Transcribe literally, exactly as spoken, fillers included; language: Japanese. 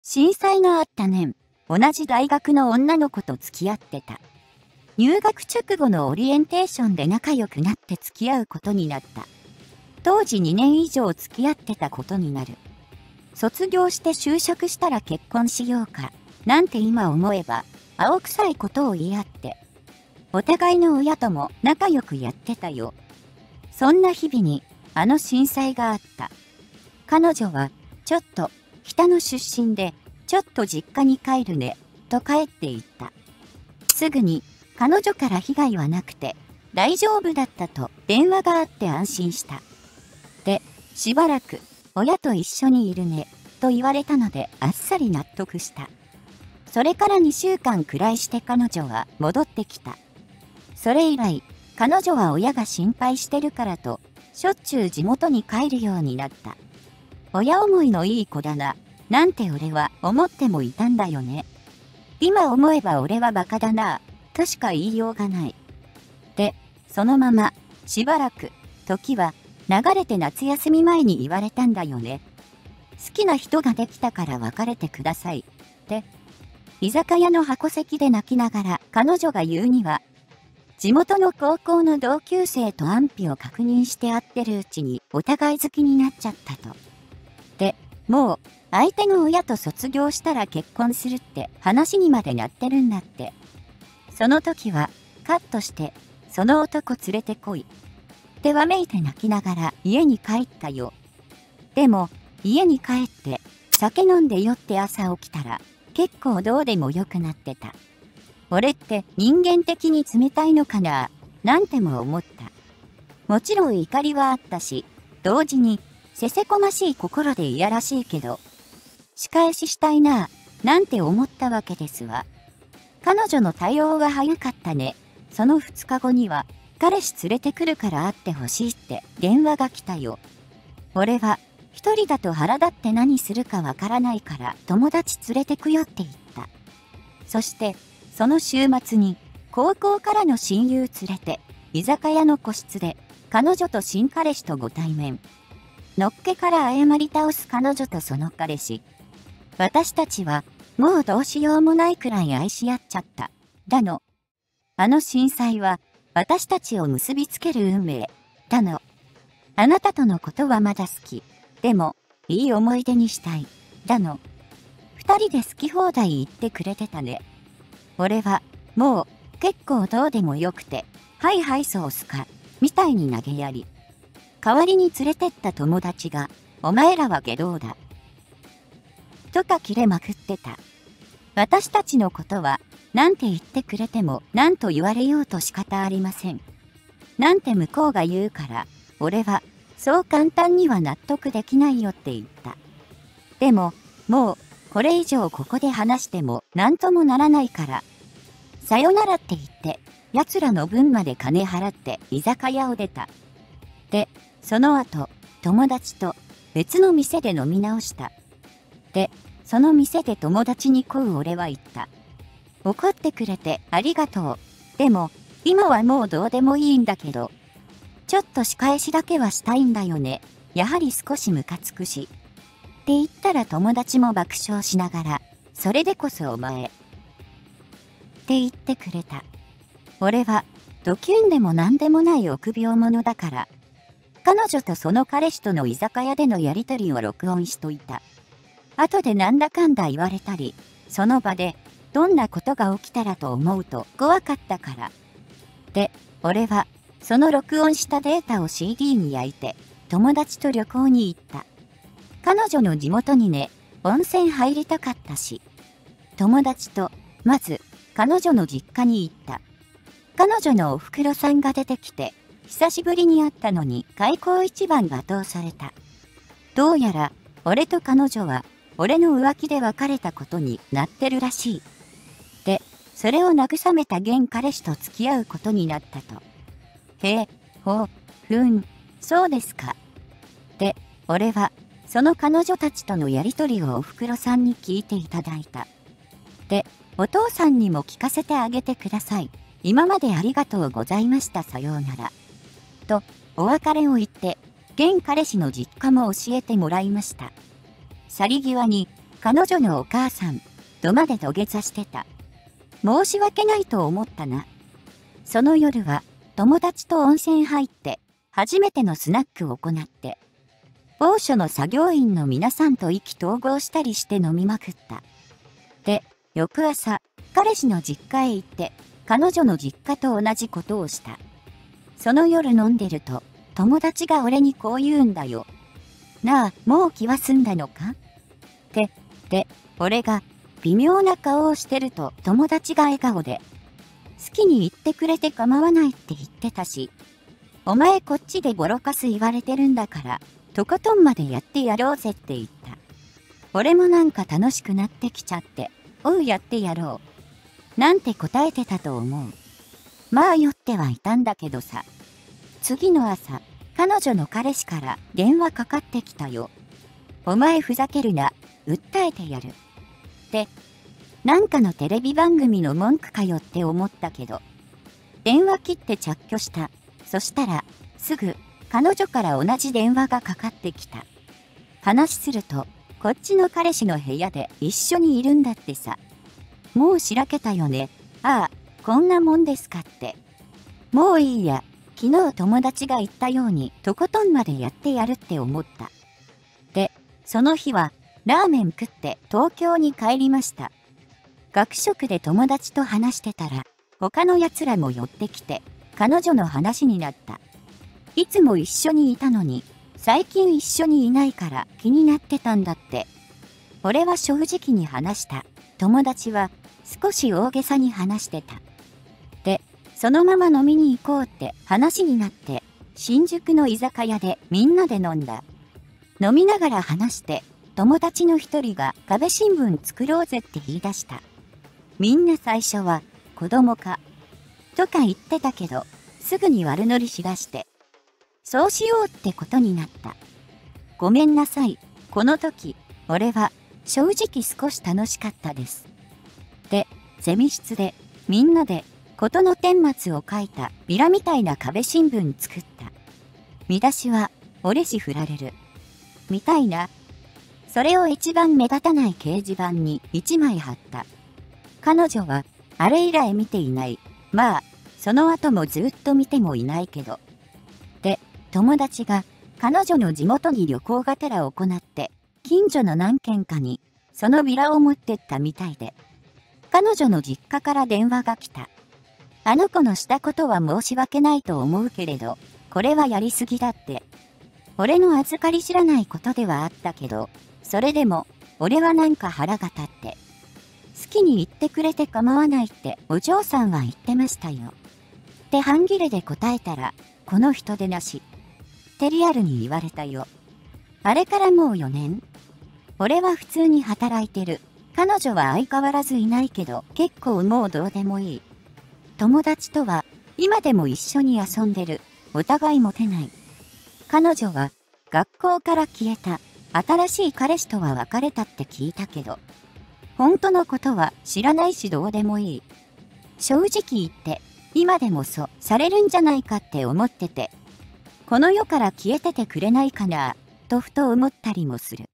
震災があった年、同じ大学の女の子と付き合ってた。入学直後のオリエンテーションで仲良くなって付き合うことになった。当時にねん以上付き合ってたことになる。卒業して就職したら結婚しようか、なんて今思えば、青臭いことを言い合って、お互いの親とも仲良くやってたよ。そんな日々に、あの震災があった。彼女は、ちょっと、北の出身で、ちょっと実家に帰るね、と帰っていった。すぐに、彼女から被害はなくて、大丈夫だったと電話があって安心した。で、しばらく、親と一緒にいるね、と言われたのであっさり納得した。それからにしゅうかんくらいして彼女は戻ってきた。それ以来、彼女は親が心配してるからと、しょっちゅう地元に帰るようになった。親思いのいい子だな、なんて俺は思ってもいたんだよね。今思えば俺はバカだな、としか言いようがない。で、そのまま、しばらく、時は、流れて夏休み前に言われたんだよね。好きな人ができたから別れてください。って、居酒屋の箱席で泣きながら彼女が言うには、地元の高校の同級生と安否を確認して会ってるうちにお互い好きになっちゃったと。で、もう、相手の親と卒業したら結婚するって話にまでなってるんだって。その時は、カットして、その男連れてこい。ってわめいて泣きながら家に帰ったよ。でも、家に帰って、酒飲んで酔って朝起きたら、結構どうでもよくなってた。俺って人間的に冷たいのかな、なんても思った。もちろん怒りはあったし、同時に、せせこましい心でいやらしいけど、仕返ししたいな、なんて思ったわけですわ。彼女の対応が早かったね。そのふつかごには、彼氏連れてくるから会ってほしいって電話が来たよ。俺は、一人だと腹立って何するかわからないから友達連れてくよって言った。そして、その週末に、高校からの親友連れて、居酒屋の個室で、彼女と新彼氏とご対面。のっけから謝り倒す彼女とその彼氏。私たちは、もうどうしようもないくらい愛し合っちゃった。だの。あの震災は、私たちを結びつける運命。だの。あなたとのことはまだ好き。でも、いい思い出にしたい。だの。二人で好き放題言ってくれてたね。俺は、もう、結構どうでもよくて、はいはいそうっすか、みたいに投げやり。代わりに連れてった友達が、お前らは下道だ。とか切れまくってた。私たちのことは、なんて言ってくれても、なんと言われようと仕方ありません。なんて向こうが言うから、俺は、そう簡単には納得できないよって言った。でも、もう、これ以上ここで話しても、なんともならないから。さよならって言って、奴らの分まで金払って居酒屋を出た。で、その後、友達と別の店で飲み直した。で、その店で友達にこう俺は言った。怒ってくれてありがとう。でも、今はもうどうでもいいんだけど、ちょっと仕返しだけはしたいんだよね。やはり少しムカつくし。って言ったら友達も爆笑しながら、それでこそお前。って言ってくれた。俺は、ドキュンでも何でもない臆病者だから。彼女とその彼氏との居酒屋でのやりとりを録音しといた。後でなんだかんだ言われたり、その場で、どんなことが起きたらと思うと怖かったから。で、俺は、その録音したデータを シーディー に焼いて、友達と旅行に行った。彼女の地元にね、温泉入りたかったし。友達と、まず、彼女の実家に行った。彼女のお袋さんが出てきて、久しぶりに会ったのに開口一番罵倒された。どうやら、俺と彼女は、俺の浮気で別れたことになってるらしい。で、それを慰めた現彼氏と付き合うことになったと。へえ、ほう、ふん、そうですか。で、俺は、その彼女たちとのやりとりをおふくろさんに聞いていただいた。で、お父さんにも聞かせてあげてください。今までありがとうございました。さようなら。と、お別れを言って、現彼氏の実家も教えてもらいました。去り際に、 彼女のお母さん、とまで土下座してた。申し訳ないと思ったな。その夜は、友達と温泉入って、初めてのスナックを行って、某所の作業員の皆さんと意気投合したりして飲みまくった。で、翌朝、彼氏の実家へ行って、彼女の実家と同じことをした。その夜飲んでると、友達が俺にこう言うんだよ。なあ、もう気は済んだのかって、で、俺が、微妙な顔をしてると友達が笑顔で、好きに言ってくれて構わないって言ってたし、お前こっちでボロカス言われてるんだから、とことんまでやってやろうぜって言った。俺もなんか楽しくなってきちゃって、おうやってやろう。なんて答えてたと思う。まあ酔ってはいたんだけどさ。次の朝、彼女の彼氏から電話かかってきたよ。お前ふざけるな、訴えてやる。って、なんかのテレビ番組の文句かよって思ったけど、電話切って着去した。そしたら、すぐ、彼女から同じ電話がかかってきた。話すると、こっちの彼氏の部屋で一緒にいるんだってさ。もうしらけたよね。ああ、こんなもんですかって。もういいや。昨日友達が言ったようにとことんまでやってやるって思った。で、その日はラーメン食って東京に帰りました。学食で友達と話してたら他の奴らも寄ってきて彼女の話になった。いつも一緒にいたのに最近一緒にいないから気になってたんだって。俺は正直に話した。友達は少し大げさに話してた。で、そのまま飲みに行こうって話になって、新宿の居酒屋でみんなで飲んだ。飲みながら話して、友達の一人が壁新聞作ろうぜって言い出した。みんな最初は子供か、とか言ってたけど、すぐに悪乗りしだして、そうしようってことになった。ごめんなさい、この時、俺は正直少し楽しかったです。で、ゼミ室でみんなで、事の顛末を書いたビラみたいな壁新聞作った。見出しは、俺氏振られる。みたいな。それを一番目立たない掲示板に一枚貼った。彼女は、あれ以来見ていない。まあ、その後もずっと見てもいないけど。で、友達が彼女の地元に旅行がてら行って、近所の何軒かに、そのビラを持ってったみたいで。彼女の実家から電話が来た。あの子のしたことは申し訳ないと思うけれど、これはやりすぎだって。俺の預かり知らないことではあったけど、それでも、俺はなんか腹が立って。好きに言ってくれて構わないってお嬢さんは言ってましたよ。って半切れで答えたら、この人でなし。ってリアルに言われたよ。あれからもうよねん。俺は普通に働いてる。彼女は相変わらずいないけど、結構もうどうでもいい。友達とは今でも一緒に遊んでる。お互いモテない。彼女は学校から消えた。新しい彼氏とは別れたって聞いたけど、本当のことは知らないしどうでもいい。正直言って今でもそうされるんじゃないかって思ってて、この世から消えててくれないかなとふと思ったりもする。